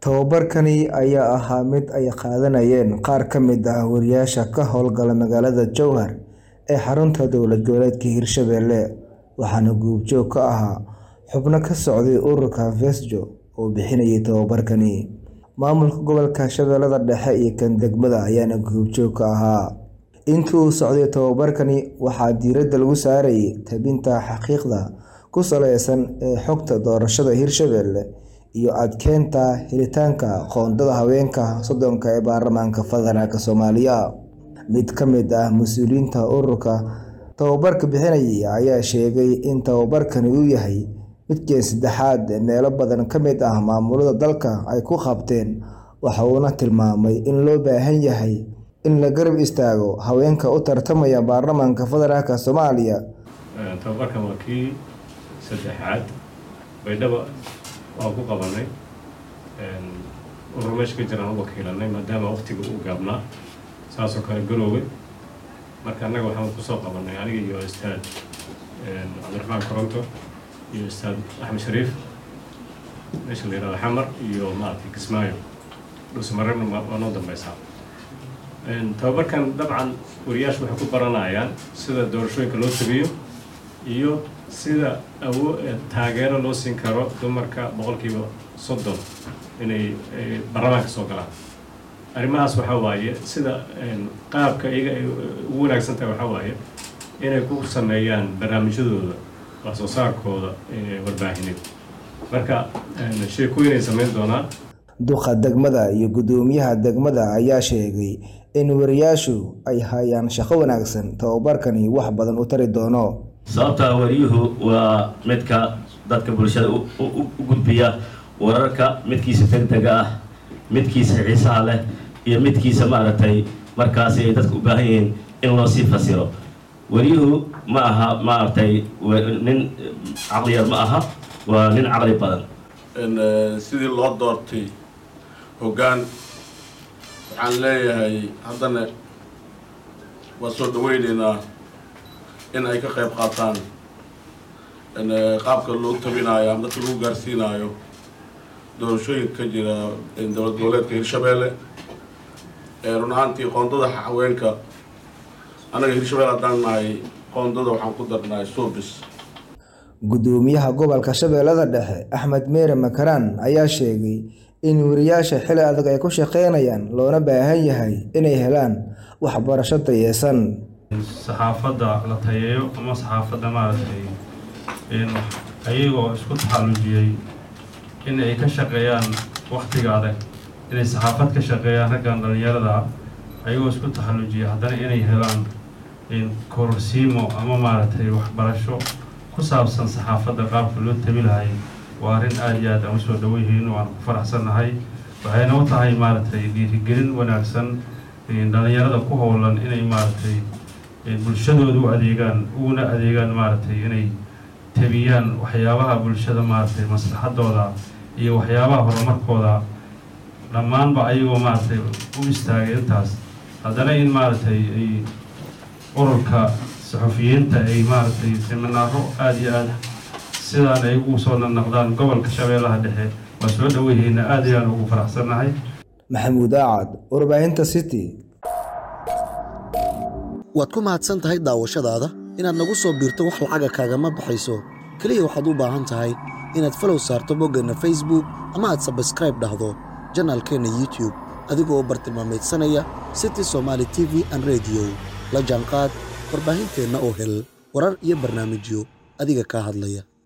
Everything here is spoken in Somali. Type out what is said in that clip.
Tababarkani ayaa ahaa mid ay qaadanayeen qaar ka mid ah wariyaasha ka howlgala magaalada Jowhar ee xarunta dowlad goboleedka Hirshabelle, waxaana goobjoog ka ahaa xubno ka socday ururka Fesjo oo bixinayay tababarkani. Maamulka gobolka Shabeellada Dhexe iyo kan degmada ayaana goobjoog ka ahaa. Intii uu socday tababarkani, waxaa diiradda lagu saarayay tabinta xaqiiqda ku saleysan ee xogta doorashada Hirshabelle iyo adkeynta helitaanka qoondada haweenka soddonka ee baarlamaanka federaalka Soomaaliya. Mid ka mid ah mas'uuliyiinta ururka tababarka bixinaya ayaa sheegay in tababarkani uu yahay midkii saddexaad ee meelo badan ka mid ah maamulada dalka ay ku qabteen, waxa uuna tilmaamay in loo baahan yahay in la garab istaago haweenka u tartamaya baarlamaanka federaalka Soomaaliya. Tababarkan waa kii saddexaad baydhabo waa ku qabanay urur meesha ka jiraan u wakiilanay maadaama waqtiga uu gaabnaa saasoo kale garoway. Marka annaga waxaan ku soo qabanay aniga iyo ustaad Cabdiraxmaan Koronto iyo ustaad Axmed Shariif meesha la yiraahdo Xamar iyo maartay Kismaayo dhusmarayna waa noo dambaysaa. Tababarkan dabcan wariyaashu waxay ku baranayaan sida doorashooyinka loo tabiyo iyo sida taageero loo siin karo dumarka boqolkiiba 30 inay baarlamaanka soo galaan. Arrimahaas waxa waaye sida qaabka iyaga ay ugu wanaagsan tahay waxa waaye inay ku sameeyaan barnaamijyadooda wax soo saarkooda warbaahineed. Marka sheekooyin ay sameyn doonaan. Duqa degmada iyo gudoomiyaha degmada ayaa sheegay in wariyaashu ay hayaan shaqo wanaagsan, tababarkani wax badan u tari doono. sababta wariyuhu waa midka dadka bulshada u gudbiya wararka midkiisa degdega ah, midkiisa xiisaha leh iyo midkiisa maaragtay markaas ay dadku u baahan yihiin in loo sii fasiro. wariyuhu ma aha maaragtay nin caqli yar ma aha, waa nin caqli badan. sidii loo doortay hoggaan waxaan leeyahay haddana waa soo dhaweynaynaa in ay ka qayb qaataan qaabka loo tabinayo ama dadka lagu gaarsiinayo doorashooyinka ka jira dowlad goboleedka Hirshabelle. run ahaantii qoondada haweenka anaga Hirshabelle haddaan nahay qoondada waxaan ku darnay Soobis. Gudoomiyaha gobolka Shabeellada Dhexe Axmed Meere Makaraan ayaa sheegay in wariyaasha xilli adag ay ku shaqeynayaan loona baahan yahay inay helaan waxbarasho tayeysan. saxaafadda la tayeeyo ama saxaafadda maaragtay ayagoo isku taxallujiyay in ay ka shaqeeyaan waqtiga adag, inay saxaafad ka shaqeeyaan raggan dhalinyarada ayagoo isku taxallujiyay haddana inay helaan kororsiimo ama maaragtay waxbarasho ku saabsan saxaafadda qaabka loo tabi lahay. waa arrin aad iyo aad aan usoo dhaweeyeen, waan ku faraxsanahay. waxayna u tahay maaragtay dhiirigelin wanaagsan dhalinyarada ku howlan inay maaragtay bulshadooda u adeegaan, uguna adeegaan maaragtay inay tabiyaan waxyaabaha bulshada maaragtay maslaxadooda iyo waxyaabaha horumarkooda dhammaanba ayagoo maaragtay u istaagay intaas. haddana in maaragtay ay ururka saxufiyiinta ay maaragtay seminaaro aad iyo aad sidaan ay ugu soo noqdaan gobolka Shabeellaha Dhexe waa soo dhaweeyeen, aad iyo aad ugu faraxsanahay. Maxamuud Aacad, warbaahinta City. waad ku mahadsan tahay daawashadaada. inaad nagu soo biirto wax lacaga kaagama baxayso, kaliya waxaad u baahan tahay inaad follow saarto boggeenna Facebook ama aad subscribe dhahdo janaalkeena YouTube adigoo bartilmaameedsanaya City Somali TV and Radio. la jaanqaad warbaahinteenna oo hel warar iyo barnaamijyo adiga ka hadlaya.